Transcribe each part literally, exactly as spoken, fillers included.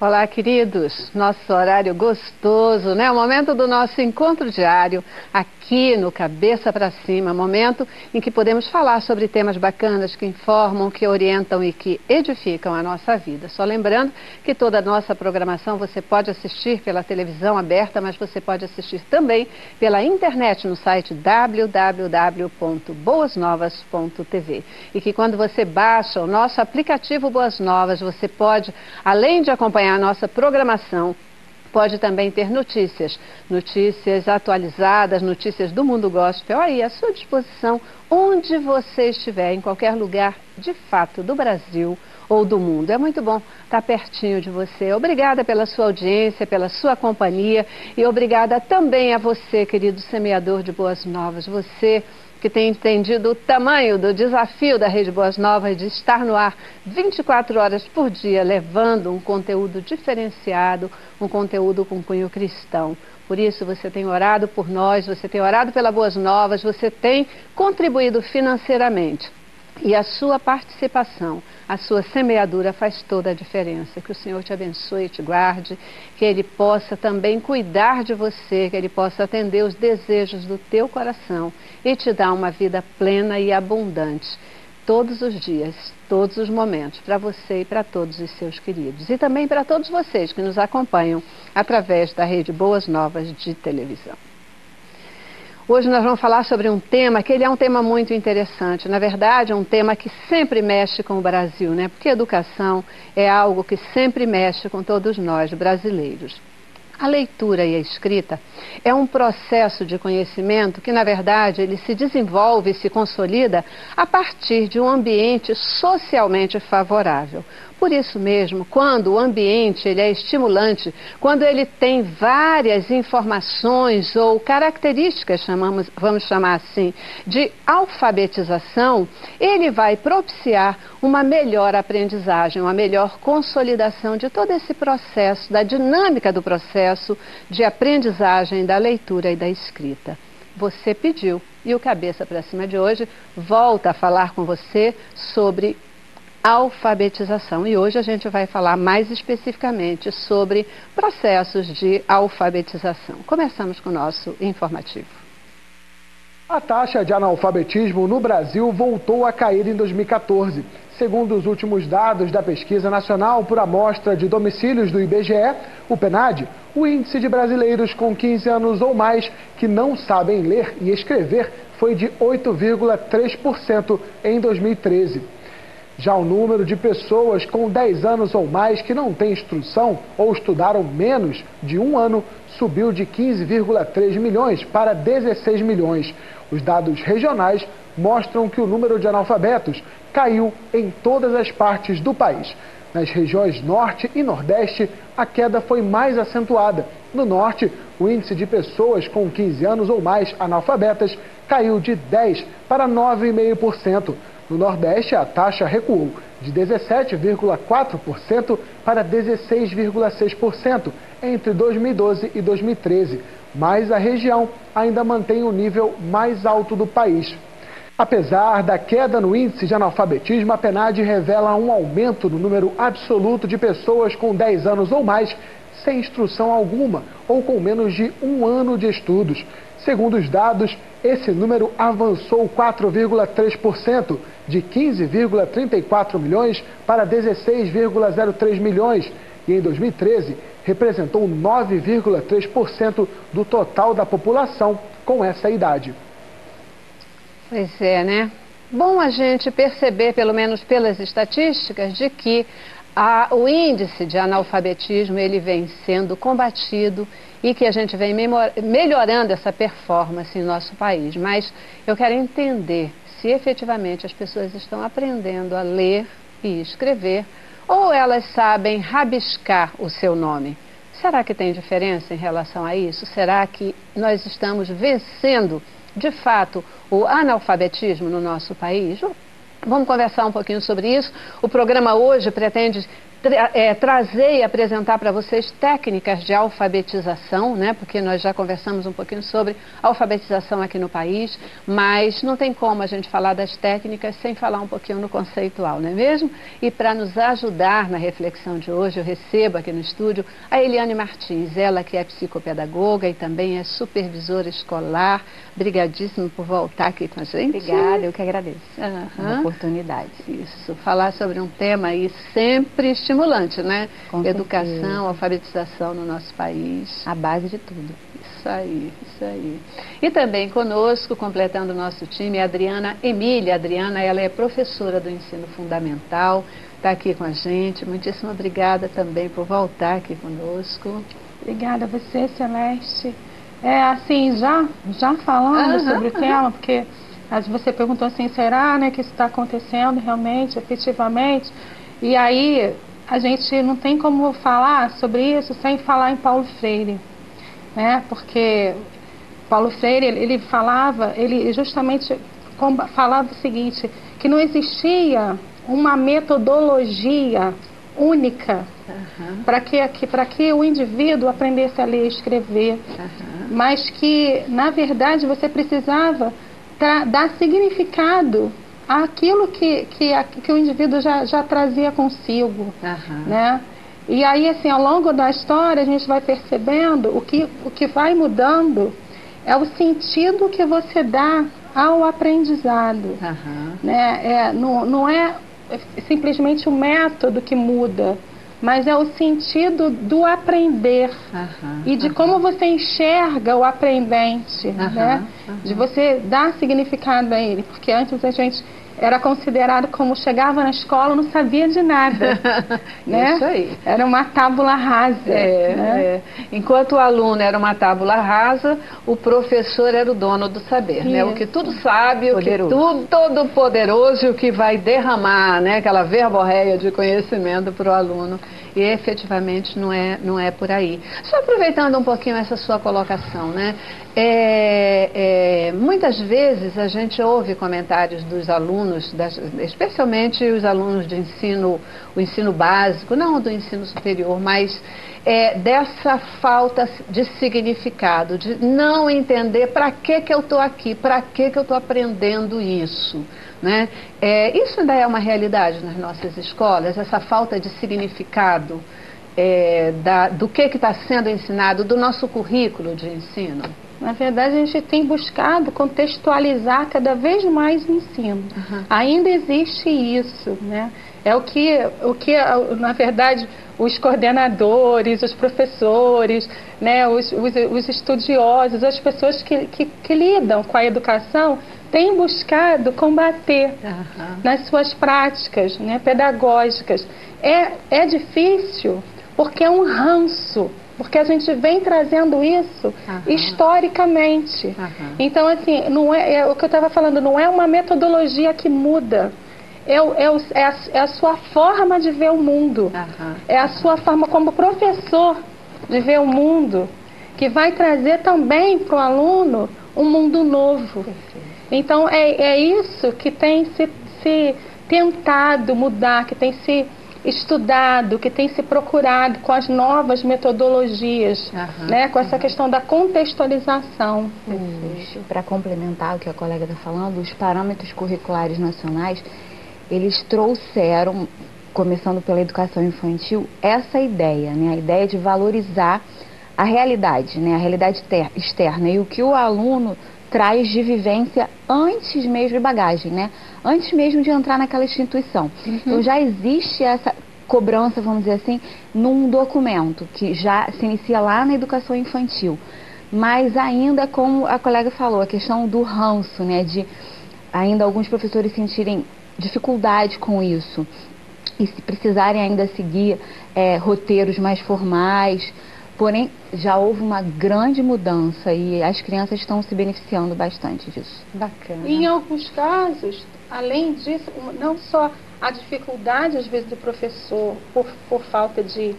Olá, queridos. Nosso horário gostoso, né? O momento do nosso encontro diário aqui no Cabeça para Cima. Momento em que podemos falar sobre temas bacanas que informam, que orientam e que edificam a nossa vida. Só lembrando que toda a nossa programação você pode assistir pela televisão aberta, mas você pode assistir também pela internet no site w w w ponto boas novas ponto t v. E que quando você baixa o nosso aplicativo Boas Novas, você pode, além de acompanhar a nossa programação, pode também ter notícias, notícias atualizadas, notícias do mundo gospel, aí à sua disposição, onde você estiver, em qualquer lugar, de fato, do Brasil ou do mundo. É muito bom estar pertinho de você. Obrigada pela sua audiência, pela sua companhia e obrigada também a você, querido semeador de Boas Novas, você que tem entendido o tamanho do desafio da Rede Boas Novas de estar no ar vinte e quatro horas por dia, levando um conteúdo diferenciado, um conteúdo com cunho cristão. Por isso você tem orado por nós, você tem orado pela Boas Novas, você tem contribuído financeiramente. E a sua participação, a sua semeadura faz toda a diferença. Que o Senhor te abençoe e te guarde, que Ele possa também cuidar de você, que Ele possa atender os desejos do teu coração e te dar uma vida plena e abundante, todos os dias, todos os momentos, para você e para todos os seus queridos. E também para todos vocês que nos acompanham através da Rede Boas Novas de televisão. Hoje nós vamos falar sobre um tema que ele é um tema muito interessante. Na verdade, é um tema que sempre mexe com o Brasil, né? Porque educação é algo que sempre mexe com todos nós, brasileiros. A leitura e a escrita é um processo de conhecimento que, na verdade, ele se desenvolve e se consolida a partir de um ambiente socialmente favorável. Por isso mesmo, quando o ambiente ele é estimulante, quando ele tem várias informações ou características, chamamos, vamos chamar assim, de alfabetização, ele vai propiciar uma melhor aprendizagem, uma melhor consolidação de todo esse processo, da dinâmica do processo de aprendizagem da leitura e da escrita. Você pediu e o Cabeça para Cima de hoje volta a falar com você sobre alfabetização. E hoje a gente vai falar mais especificamente sobre processos de alfabetização. Começamos com o nosso informativo. A taxa de analfabetismo no Brasil voltou a cair em dois mil e quatorze. Segundo os últimos dados da Pesquisa Nacional por Amostra de Domicílios do I B G E, o PNAD, o índice de brasileiros com quinze anos ou mais que não sabem ler e escrever foi de oito vírgula três por cento em dois mil e treze. Já o número de pessoas com dez anos ou mais que não têm instrução ou estudaram menos de um ano subiu de quinze vírgula três milhões para dezesseis milhões. Os dados regionais mostram que o número de analfabetos caiu em todas as partes do país. Nas regiões Norte e Nordeste, a queda foi mais acentuada. No Norte, o índice de pessoas com quinze anos ou mais analfabetas caiu de dez para nove vírgula cinco por cento. No Nordeste, a taxa recuou de dezessete vírgula quatro por cento para dezesseis vírgula seis por cento entre dois mil e doze e dois mil e treze, mas a região ainda mantém o nível mais alto do país. Apesar da queda no índice de analfabetismo, a PNAD revela um aumento no número absoluto de pessoas com dez anos ou mais sem instrução alguma ou com menos de um ano de estudos. Segundo os dados, esse número avançou quatro vírgula três por cento, de quinze vírgula trinta e quatro milhões para dezesseis vírgula zero três milhões, e em dois mil e treze representou nove vírgula três por cento do total da população com essa idade. Pois é, né? Bom a gente perceber, pelo menos pelas estatísticas, de que a, o índice de analfabetismo ele vem sendo combatido e que a gente vem melhorando essa performance em nosso país. Mas eu quero entender se efetivamente as pessoas estão aprendendo a ler e escrever ou elas sabem rabiscar o seu nome. Será que tem diferença em relação a isso? Será que nós estamos vencendo, de fato, o analfabetismo no nosso país? Vamos conversar um pouquinho sobre isso. O programa hoje pretende tra é, trazer e apresentar para vocês técnicas de alfabetização, né? Porque nós já conversamos um pouquinho sobre alfabetização aqui no país, mas não tem como a gente falar das técnicas sem falar um pouquinho no conceitual, não é mesmo? E para nos ajudar na reflexão de hoje, eu recebo aqui no estúdio a Eliane Martins, ela que é psicopedagoga e também é supervisora escolar. Obrigadíssimo por voltar aqui com a gente. Obrigada, eu que agradeço uhum. a oportunidade. Isso, falar sobre um tema aí sempre estimulante, né? Com Educação, certeza. alfabetização no nosso país. A base de tudo. Isso aí, isso aí. E também conosco, completando o nosso time, a Adriana Emília. A Adriana, ela é professora do ensino fundamental, está aqui com a gente. Muitíssimo obrigada também por voltar aqui conosco. Obrigada a você, Celeste. É assim, já, já falando Uhum, sobre o uhum. tema, porque você perguntou assim, será, né, que isso está acontecendo realmente, efetivamente? E aí a gente não tem como falar sobre isso sem falar em Paulo Freire, né? Porque Paulo Freire, ele falava, ele justamente falava o seguinte, que não existia uma metodologia única uhum. para que, que, para que o indivíduo aprendesse a ler e escrever, uhum. mas que, na verdade, você precisava dar significado àquilo que, que, que o indivíduo já, já trazia consigo, uhum. né? E aí, assim, ao longo da história, a gente vai percebendo o que, o que vai mudando é o sentido que você dá ao aprendizado, uhum. né? É, não, não é simplesmente o método que muda, mas é o sentido do aprender uhum, e de uhum. como você enxerga o aprendente, uhum, né? Uhum. De você dar significado a ele, porque antes a gente era considerado como chegava na escola não sabia de nada, né? Isso aí. Era uma tábula rasa. É, né? é. Enquanto o aluno era uma tábula rasa, o professor era o dono do saber, Isso. né? O que tudo sabe, poderoso. o que tudo todo poderoso, o que vai derramar, né? Aquela verborreia de conhecimento para o aluno. E efetivamente não é, não é por aí. Só aproveitando um pouquinho essa sua colocação, né? É, é, muitas vezes a gente ouve comentários dos alunos, das, especialmente os alunos de ensino, o ensino básico, não do ensino superior, mas é, dessa falta de significado, de não entender para que que eu estou aqui, para que que eu estou aprendendo isso. Né? É, isso ainda é uma realidade nas nossas escolas, essa falta de significado é, da, do que está sendo ensinado, do nosso currículo de ensino. Na verdade, a gente tem buscado contextualizar cada vez mais o ensino. Uhum. Ainda existe isso, né? É o que, o que, na verdade, os coordenadores, os professores, né, os, os, os estudiosos, as pessoas que, que, que lidam com a educação têm buscado combater uhum. nas suas práticas, né, pedagógicas. É, é difícil porque é um ranço, porque a gente vem trazendo isso uhum. historicamente. Uhum. Então, assim, não é, é o que eu estava falando, não é uma metodologia que muda. É, é, o, é, a, é a sua forma de ver o mundo. Uhum. É a sua forma como professor de ver o mundo, que vai trazer também para o aluno um mundo novo. Perfeito. Então, é, é isso que tem se, se tentado mudar, que tem se estudado, que tem se procurado com as novas metodologias, uhum, né, com essa uhum. questão da contextualização. Para complementar o que a colega está falando, os parâmetros curriculares nacionais, eles trouxeram, começando pela educação infantil, essa ideia, né, a ideia de valorizar a realidade, né, a realidade externa e o que o aluno traz de vivência antes mesmo de bagagem, né? Antes mesmo de entrar naquela instituição. Uhum. Então já existe essa cobrança, vamos dizer assim, num documento que já se inicia lá na educação infantil. Mas ainda, como a colega falou, a questão do ranço, né? De ainda alguns professores sentirem dificuldade com isso e se precisarem ainda seguir é, roteiros mais formais. Porém, já houve uma grande mudança e as crianças estão se beneficiando bastante disso. Bacana. Em alguns casos, além disso, não só a dificuldade, às vezes, do professor por, por falta de,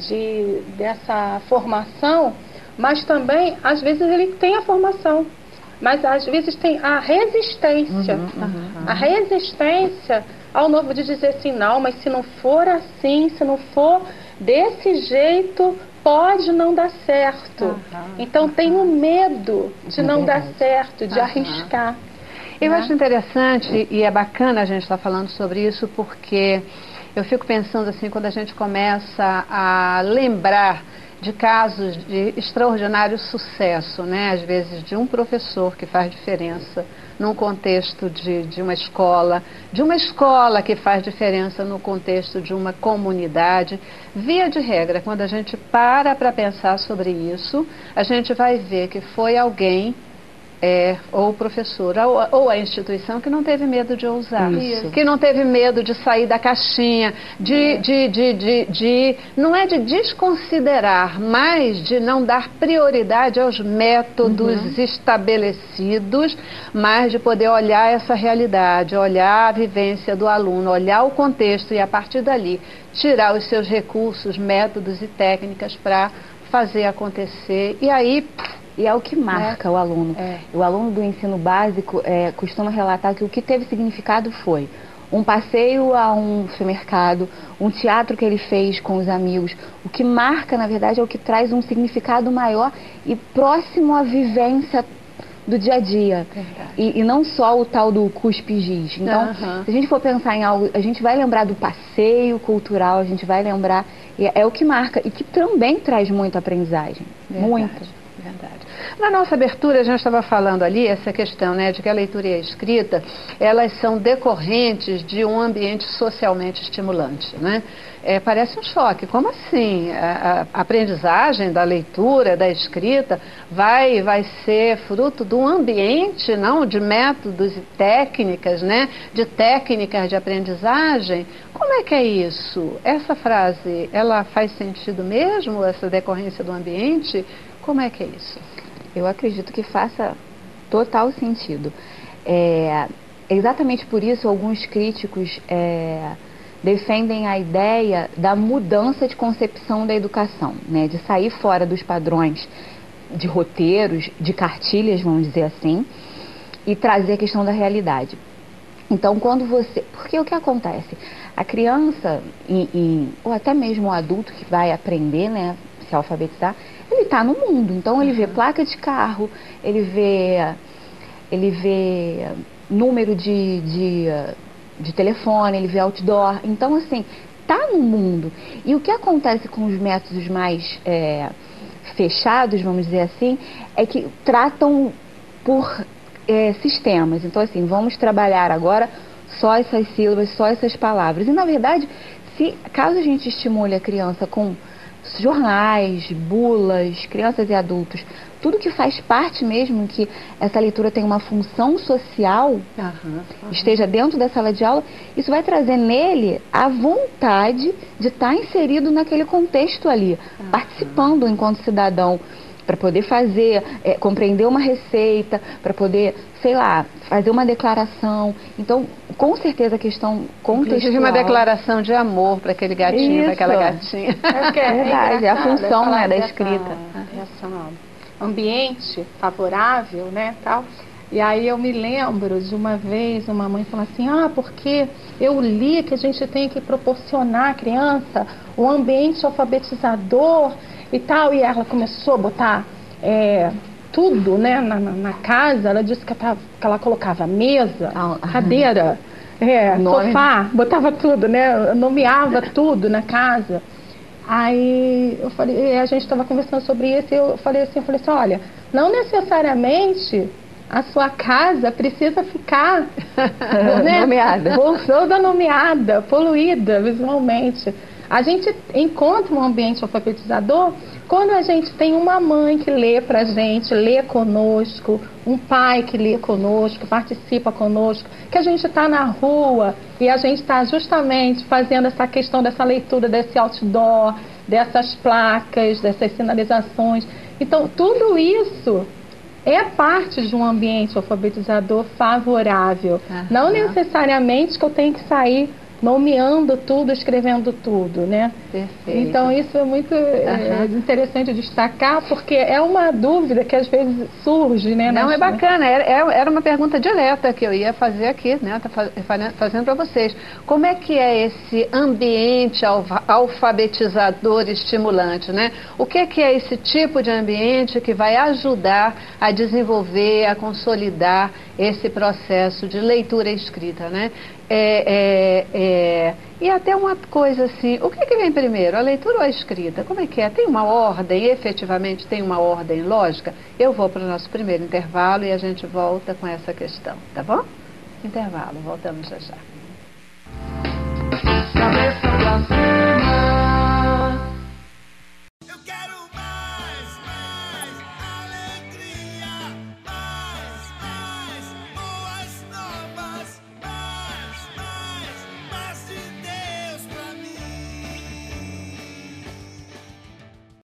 de, dessa formação, mas também, às vezes, ele tem a formação, mas às vezes tem a resistência, Uhum, uhum. a resistência ao novo de dizer assim, não, mas se não for assim, se não for desse jeito, pode não dar certo. Uhum, então uhum. tem o medo de É não verdade. dar certo, de Uhum. arriscar. Eu né? acho interessante e é bacana a gente estar falando sobre isso, porque eu fico pensando assim, quando a gente começa a lembrar de casos de extraordinário sucesso, né? Às vezes de um professor que faz diferença num contexto de, de uma escola, de uma escola que faz diferença no contexto de uma comunidade. Via de regra, quando a gente para para pensar sobre isso, a gente vai ver que foi alguém É, ou o professor, ou, ou a instituição que não teve medo de ousar, Isso. que não teve medo de sair da caixinha, de, É. de, de, de, de, não é de desconsiderar, mas de não dar prioridade aos métodos Uhum. estabelecidos, mas de poder olhar essa realidade, olhar a vivência do aluno, olhar o contexto e a partir dali tirar os seus recursos, métodos e técnicas para fazer acontecer. E aí... E é o que marca é. o aluno. É. O aluno do ensino básico é, costuma relatar que o que teve significado foi um passeio a um supermercado, um teatro que ele fez com os amigos. O que marca, na verdade, é o que traz um significado maior e próximo à vivência do dia a dia. E, e não só o tal do cuspe-giz. Então, Uhum. se a gente for pensar em algo, a gente vai lembrar do passeio cultural, a gente vai lembrar, é, é o que marca e que também traz muita aprendizagem. Verdade. Muita. Verdade. Na nossa abertura, a gente estava falando ali essa questão, né, de que a leitura e a escrita, elas são decorrentes de um ambiente socialmente estimulante, né? É, parece um choque. Como assim? A, a aprendizagem da leitura, da escrita, vai, vai ser fruto de um ambiente, não de métodos e técnicas, né? De técnicas de aprendizagem? Como é que é isso? Essa frase, ela faz sentido mesmo, essa decorrência do ambiente? Como é que é isso? Eu acredito que faça total sentido. É, exatamente por isso, alguns críticos é, defendem a ideia da mudança de concepção da educação, né? De sair fora dos padrões de roteiros, de cartilhas, vamos dizer assim, e trazer a questão da realidade. Então, quando você... Porque o que acontece? A criança, e, e, ou até mesmo o adulto que vai aprender, né, se alfabetizar, ele está no mundo, então ele vê placa de carro, ele vê, ele vê número de, de, de telefone, ele vê outdoor, então assim, está no mundo. E o que acontece com os métodos mais é, fechados, vamos dizer assim, é que tratam por é, sistemas, então assim, vamos trabalhar agora só essas sílabas, só essas palavras, e na verdade, se, caso a gente estimule a criança com jornais, bulas, crianças e adultos, tudo que faz parte mesmo, que essa leitura tem uma função social, Uhum, uhum. esteja dentro da sala de aula, isso vai trazer nele a vontade de estar inserido naquele contexto ali, uhum. participando enquanto cidadão, para poder fazer, é, compreender uma receita, para poder, sei lá, fazer uma declaração. Então, com certeza a questão contextual... Inclusive uma declaração de amor para aquele gatinho, para aquela gatinha. É, que é, é verdade, é a função, né, da escrita. Essa ambiente favorável, né, tal. E aí eu me lembro de uma vez uma mãe falou assim, ah, porque eu li que a gente tem que proporcionar à criança um ambiente alfabetizador e tal, e ela começou a botar é, tudo, né, na, na casa. Ela disse que, ela, que ela colocava mesa, cadeira, é, sofá, botava tudo, né, nomeava tudo na casa. Aí eu falei, a gente estava conversando sobre isso e eu falei assim, eu falei assim, olha, não necessariamente a sua casa precisa ficar né, nomeada, toda nomeada, poluída visualmente. A gente encontra um ambiente alfabetizador quando a gente tem uma mãe que lê pra gente, lê conosco, um pai que lê conosco, participa conosco, que a gente está na rua e a gente está justamente fazendo essa questão dessa leitura, desse outdoor, dessas placas, dessas sinalizações. Então, tudo isso é parte de um ambiente alfabetizador favorável. Uhum. Não necessariamente que eu tenho que sair nomeando tudo, escrevendo tudo, né? Perfeito. Então isso é muito é, Uhum. interessante destacar, porque é uma dúvida que às vezes surge, né? Não, nas- é bacana, era, era uma pergunta direta que eu ia fazer aqui, né? Tá fa- fazendo para vocês. Como é que é esse ambiente alfa- alfabetizador e estimulante, né? O que é que é esse tipo de ambiente que vai ajudar a desenvolver, a consolidar esse processo de leitura e escrita, né? É, é, é, e até uma coisa assim, o que é que vem primeiro, a leitura ou a escrita? Como é que é? Tem uma ordem, efetivamente tem uma ordem lógica? Eu vou para o nosso primeiro intervalo e a gente volta com essa questão, tá bom? Intervalo, voltamos já já. Cabeça pra cima.